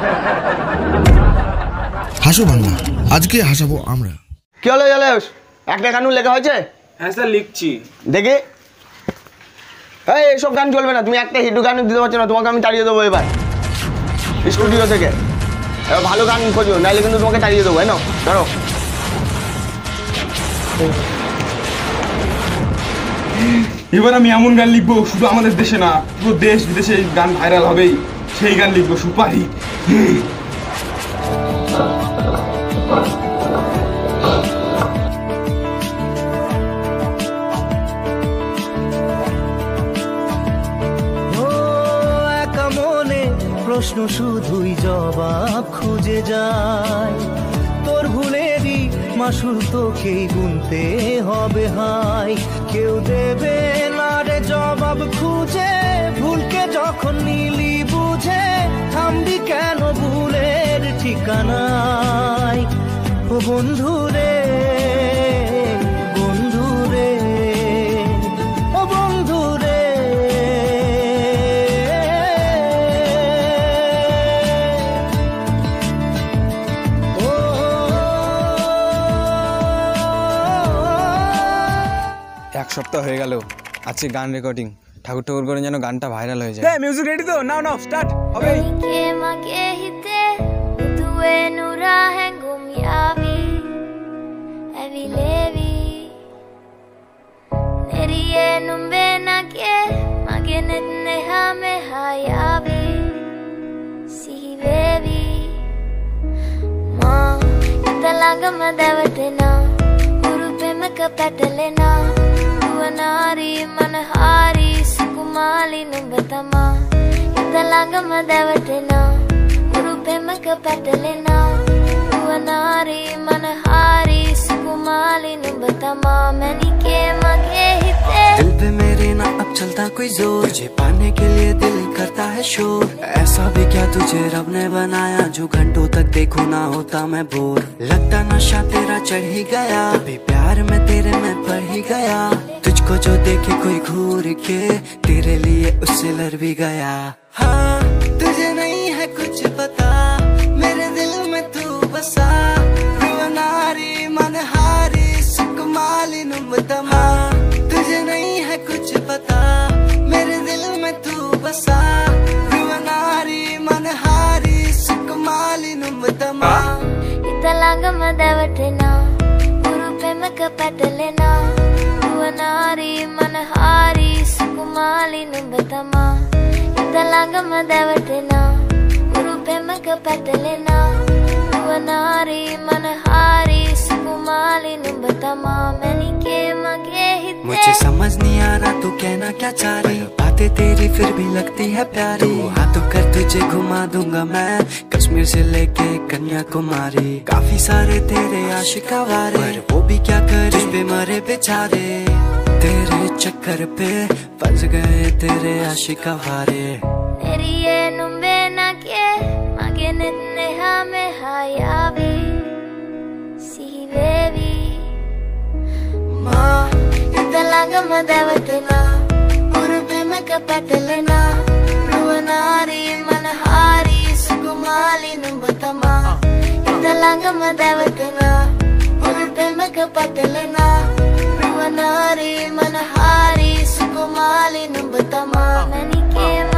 হাসো বাংলা, আজকে হাসাবো আমরা। কি হলো জলেশ, একটা গান লেখা হয়েছে? হ্যাঁ স্যার লিখছি। দেখি। এইসব গান চলবে না, তুমি একটা হিট গান দিতে পারছো না, তোমাকে আমি তাড়িয়ে দেবো এবার স্টুডিও থেকে। এবার ভালো গান খোঁজো, নাইলে কিন্তু তোমাকে তাড়িয়ে দেবো। না ধরো, এবার আমি এমন গান লিখবো শুধু আমাদের দেশে না, পুরো দেশ বিদেশে এই গান ভাইরাল হবেই। সেই গান লিখবো, সুপারি। একা মনে প্রশ্ন শুধুই জবাব খুঁজে যায়, তোর ভুলেরই মাসুল তোকেই গুনতে হবে হাই। কেউ দেবে না রে জবাব খুঁজে, ভুলকে যখন নিলি বুঝে থামবি কেন ভুলের ঠিকানায়। ও বন্ধু রে, বন্ধু রে, ও বন্ধু রে। এক সপ্তাহ হয়ে গেল আজকে গান রেকর্ডিং, ঠাকুর ঠাকুর করে যেন গানটা ভাইরাল হয়ে যায়। মিউজিক রেডি তো? নাও নাও স্টার্ট হবে। Petalena, Uanari, Manahari, Sukumali, Numbatama, Italaga Madavatena, Urupemaka Petalena, Uanari, Manahari, Sukumali, Numbatama, Many came again. दिल पे मेरे ना अब चलता कोई जोर, तुझे पाने के लिए दिल करता है शोर। ऐसा भी क्या तुझे रब ने बनाया जो घंटों तक देखो ना होता मैं बोर। लगता नशा तेरा चढ़ ही गया, अभी प्यार में तेरे मैं पड़ ही गया। तुझको जो देखे कोई घूर के, तेरे लिए उससे लड़ भी गया। हाँ तुझे नहीं है कुछ पता, मेरे दिल में तू बसा। रुवनारी मनहारी सुकुमाली नुम्बतमा, तुझे नहीं है कुछ पता, मेरे दिल में तू बसा। रुवनारी मनहारी सुकुमाली नुम्बतमा, Italaga Madavatena, Urupemaka Petalena, Uanari, Manahari, Sukumali, Numbatama, Italaga Madavatena, Urupemaka Petalena, Uanari, Manahari, Sukumali, Numbatama, Many came again. मुझे समझ नहीं आ रहा तू कहना क्या चाह रही, बातें तेरी फिर भी लगती है प्यारी। हाँ तो कर तुझे घुमा दूंगा मैं, कश्मीर से लेके कन्याकुमारी। काफी सारे तेरे आशिक आवारे, पर वो भी क्या करे तुझ पे मरे बेचारे। तेरे चक्कर पे फंस गए तेरे आशिक Aware. Neriye numbe na ke, Magenet neha me hayavi, Sihi baby. Ma, Italaga Madavatena, Urupemaka Petalena, Ruanari, Manahari, Sukumali, Numbatama, Italaga Madavatena, Urupemaka Petalena, Ruanari, Manahari, Sukumali, Numbatama, Many came